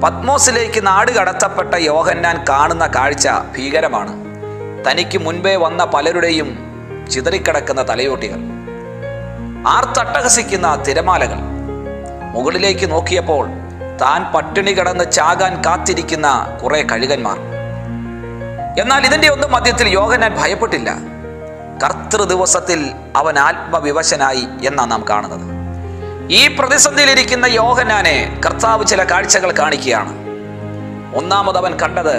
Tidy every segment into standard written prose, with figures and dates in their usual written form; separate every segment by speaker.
Speaker 1: പത്മോസിലേക്ക് നാട് കടത്തപ്പെട്ട യോഹന്നാൻ കാണുന്ന കാഴ്ച ഭീകരമാണ്. തനിക്ക് മുൻപേ വന്ന പലരുടെയും ചിതറിക്കിടക്കുന്ന തലയോട്ടികൾ, ആർത്തട്ടഹസിക്കുന്ന തിരമാലകൾ. മുകളിലേക്ക് നോക്കിയപ്പോൾ താൻ പട്ടിണി കിടന്ന് ചാകാൻ കാത്തിരിക്കുന്ന കുറെ കഴുകന്മാർ. എന്നാൽ ഇതിൻ്റെ ഒന്നും മധ്യത്തിൽ യോഹന്നാൻ ഭയപ്പെട്ടില്ല. കർത്തൃ ദിവസത്തിൽ അവൻ ആത്മവിവശനായി എന്നാണ് നാം കാണുന്നത്. ഈ പ്രതിസന്ധിയിലിരിക്കുന്ന യോഹന്നാനെ കർത്താവ് ചില കാഴ്ചകൾ കാണിക്കുകയാണ്. ഒന്നാമത് അവൻ കണ്ടത്,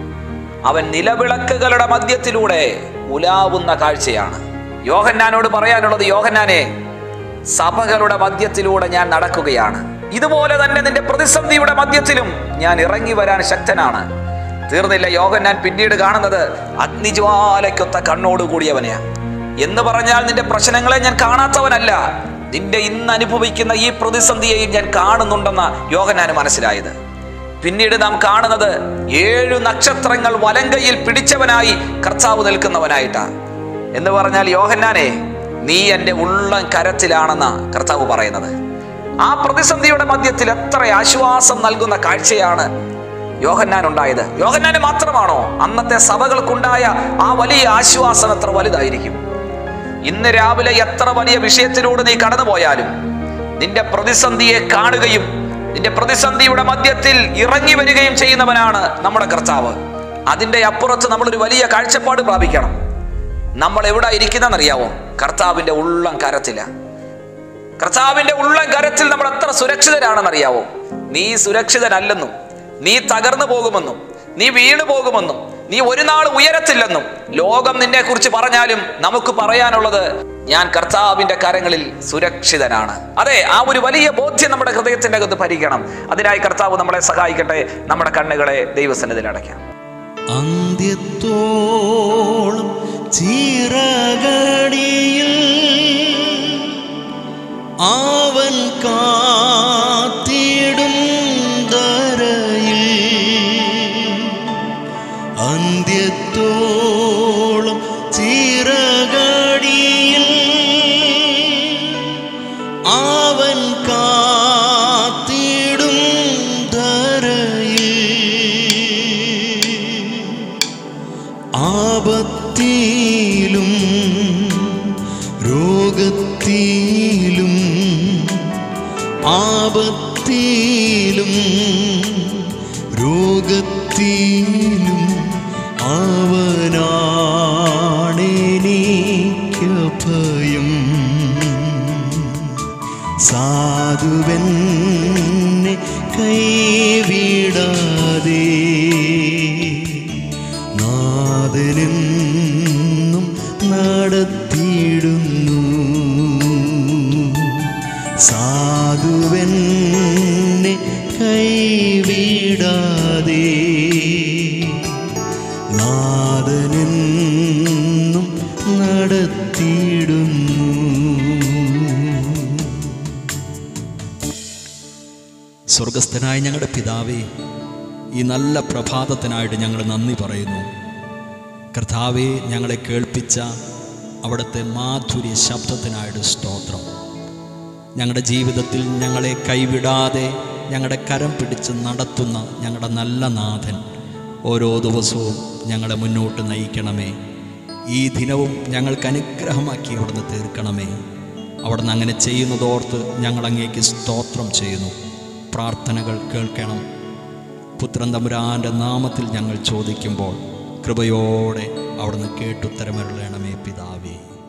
Speaker 1: അവൻ നിലവിളക്കുകളുടെ മധ്യത്തിലൂടെ ഉലാവുന്ന കാഴ്ചയാണ്. യോഹന്നാനോട് പറയാനുള്ളത്, യോഹന്നാനെ, സഭകളുടെ മധ്യത്തിലൂടെ ഞാൻ നടക്കുകയാണ്. ഇതുപോലെ തന്നെ നിന്റെ പ്രതിസന്ധിയുടെ മധ്യത്തിലും ഞാൻ ഇറങ്ങി വരാൻ ശക്തനാണ്. തീർന്നില്ല, യോഹന്നാൻ പിന്നീട് കാണുന്നത് അഗ്നിജ്വാലയ്ക്കൊത്ത കണ്ണോടുകൂടിയവനെയാണ്. എന്ന് പറഞ്ഞാൽ നിന്റെ പ്രശ്നങ്ങളെ ഞാൻ കാണാത്തവനല്ല, നിന്റെ ഇന്ന് അനുഭവിക്കുന്ന ഈ പ്രതിസന്ധിയെയും ഞാൻ കാണുന്നുണ്ടെന്ന യോഹന്നാന് മനസ്സിലായത്. പിന്നീട് നാം കാണുന്നത് 7 നക്ഷത്രങ്ങൾ വലങ്കയിൽ പിടിച്ചവനായി കർത്താവ് നിൽക്കുന്നവനായിട്ടാണ്. എന്ന് പറഞ്ഞാൽ, യോഹന്നാനെ, നീ എൻ്റെ ഉള്ളം കരത്തിലാണെന്ന കർത്താവ് പറയുന്നത്. ആ പ്രതിസന്ധിയുടെ മധ്യത്തിൽ എത്ര ആശ്വാസം നൽകുന്ന കാഴ്ചയാണ് യോഹന്നാൻ ഉണ്ടായത്. യോഹന്നാന് മാത്രമാണോ? അന്നത്തെ സഭകൾക്കുണ്ടായ ആ വലിയ ആശ്വാസം എത്ര വലുതായിരിക്കും. ഇന്ന് രാവിലെ എത്ര വലിയ വിഷയത്തിലൂടെ നീ കടന്നുപോയാലും നിന്റെ പ്രതിസന്ധിയെ കാണുകയും നിന്റെ പ്രതിസന്ധിയുടെ മധ്യത്തിൽ ഇറങ്ങി വരികയും ചെയ്യുന്നവനാണ് നമ്മുടെ കർത്താവ്. അതിൻ്റെ അപ്പുറത്ത് നമ്മളൊരു വലിയ കാഴ്ചപ്പാട് പ്രാപിക്കണം. നമ്മൾ എവിടെ ഇരിക്കുന്നറിയാവോ? കർത്താവിൻ്റെ ഉള്ളം കരത്തില. കർത്താവിൻ്റെ ഉള്ളം കരത്തിൽ നമ്മൾ എത്ര സുരക്ഷിതരാണെന്നറിയാവോ? നീ സുരക്ഷിതനല്ലെന്നും, നീ തകർന്നു പോകുമെന്നും, നീ വീണു പോകുമെന്നും, നീ ഒരു നാൾ ഉയരത്തില്ലെന്നും ലോകം നിന്നെ കുറിച്ച് പറഞ്ഞാലും നമുക്ക് പറയാനുള്ളത്, ഞാൻ കർത്താവിൻ്റെ കരങ്ങളിൽ സുരക്ഷിതനാണ്. അതെ, ആ ഒരു വലിയ ബോധ്യം നമ്മുടെ ഹൃദയത്തിൻ്റെ അകത്ത് ഭരിക്കണം. അതിനായി കർത്താവ് നമ്മളെ സഹായിക്കട്ടെ. നമ്മുടെ കണ്ണുകളെ ദൈവസന്നിധിയിൽ അടയ്ക്കാം.
Speaker 2: അന്ത്യത്തോളം ചിറകടിയിൽ അവൻ കാത്തിടും ധരയിൽ, അന്ത്യത്തോളം ചിറകടിയിൽ അവൻ കാത്തിടും ധരയിൽ, ആപത്തിലും രോഗത്തിലും ആപത്തിലും രോഗത്തിലും അവനാണെനിക്കഭയം. സാധുവെന്നെ കൈവിടാതെ നാഥനെന്നും നടത്തിയിടുന്നു. സാധുവെന്നെ കൈവിടാതെ നാഥനെന്നും നടത്തിയിടുന്നു. സ്വർഗസ്ഥനായ ഞങ്ങളുടെ പിതാവേ, ഈ നല്ല പ്രഭാതത്തിനായിട്ട് ഞങ്ങൾ നന്ദി പറയുന്നു. കർത്താവേ, ഞങ്ങളെ കേൾപ്പിച്ച അവിടുത്തെ മാധുര്യ ശബ്ദത്തിനായിട്ട് സ്തോത്രം. ഞങ്ങളുടെ ജീവിതത്തിൽ ഞങ്ങളെ കൈവിടാതെ ഞങ്ങളുടെ കരം പിടിച്ച് നടത്തുന്ന ഞങ്ങളുടെ നല്ല നാഥൻ ഓരോ ദിവസവും ഞങ്ങളെ മുന്നോട്ട് നയിക്കണമേ. ഈ ദിനവും ഞങ്ങൾക്ക് അനുഗ്രഹമാക്കി അവിടുന്ന് തീർക്കണമേ. അവിടുന്ന് അങ്ങനെ ചെയ്യുന്നതോർത്ത് ഞങ്ങളങ്ങേക്ക് സ്തോത്രം ചെയ്യുന്നു. പ്രാർത്ഥനകൾ കേൾക്കണം. പുത്രൻ തമ്പുരാൻ്റെ നാമത്തിൽ ഞങ്ങൾ ചോദിക്കുമ്പോൾ കൃപയോടെ അവിടുന്ന് കേട്ടുത്തരമരുളണമേ പിതാവേ.